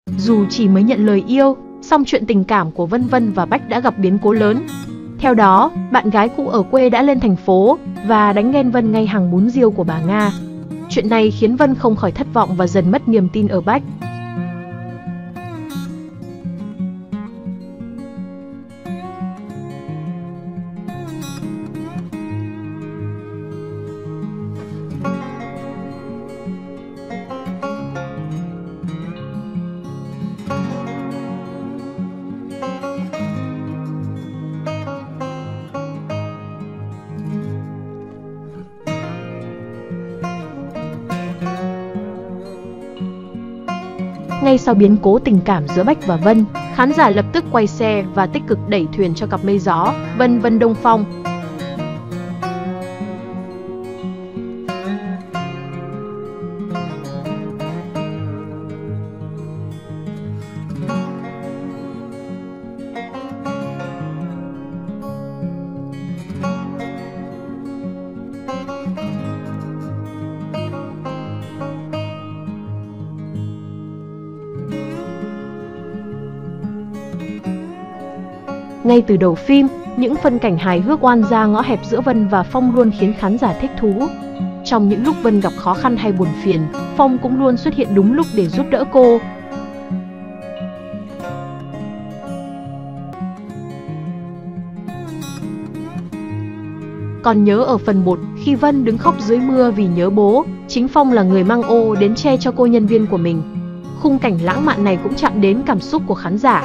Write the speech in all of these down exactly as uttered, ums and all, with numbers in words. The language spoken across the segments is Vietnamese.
Dù chỉ mới nhận lời yêu, song chuyện tình cảm của Vân Vân và Bách đã gặp biến cố lớn. Theo đó, bạn gái cũ ở quê đã lên thành phố và đánh ghen Vân ngay hàng bún riêu của bà Nga. Chuyện này khiến Vân không khỏi thất vọng và dần mất niềm tin ở Bách. Ngay sau biến cố tình cảm giữa Bách và Vân, khán giả lập tức quay xe và tích cực đẩy thuyền cho cặp mây gió Vân Vân Đông Phong. Ngay từ đầu phim, những phân cảnh hài hước oan gia ngõ hẹp giữa Vân và Phong luôn khiến khán giả thích thú. Trong những lúc Vân gặp khó khăn hay buồn phiền, Phong cũng luôn xuất hiện đúng lúc để giúp đỡ cô. Còn nhớ ở phần một, khi Vân đứng khóc dưới mưa vì nhớ bố, chính Phong là người mang ô đến che cho cô nhân viên của mình. Khung cảnh lãng mạn này cũng chạm đến cảm xúc của khán giả.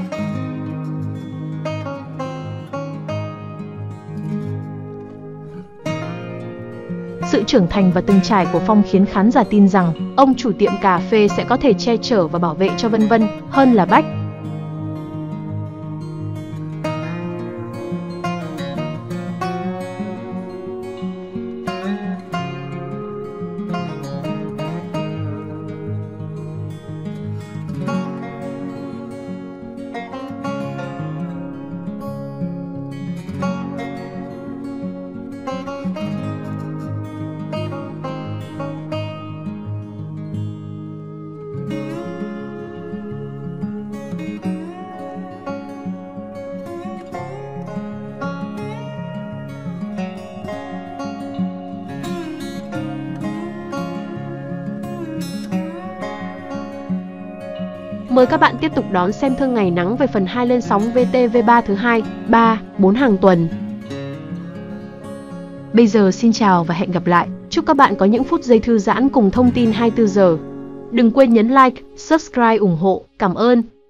Sự trưởng thành và từng trải của Phong khiến khán giả tin rằng ông chủ tiệm cà phê sẽ có thể che chở và bảo vệ cho Vân Vân hơn là Bách. Mời các bạn tiếp tục đón xem Thương Ngày Nắng về phần hai lên sóng vê tê vê ba thứ hai, ba, bốn hàng tuần. Bây giờ xin chào và hẹn gặp lại. Chúc các bạn có những phút giây thư giãn cùng thông tin hai mươi tư giờ. Đừng quên nhấn like, subscribe ủng hộ. Cảm ơn.